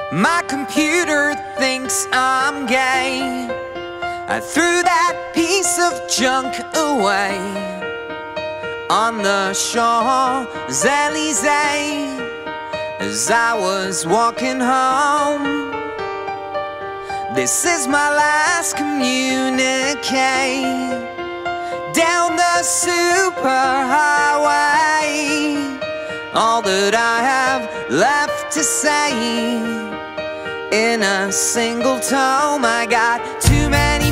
My computer thinks I'm gay. I threw that piece of junk away on the Champs-Elysees as I was walking home. This is my last communique down the superhighway. All that I have left to say in a single tome. I got too many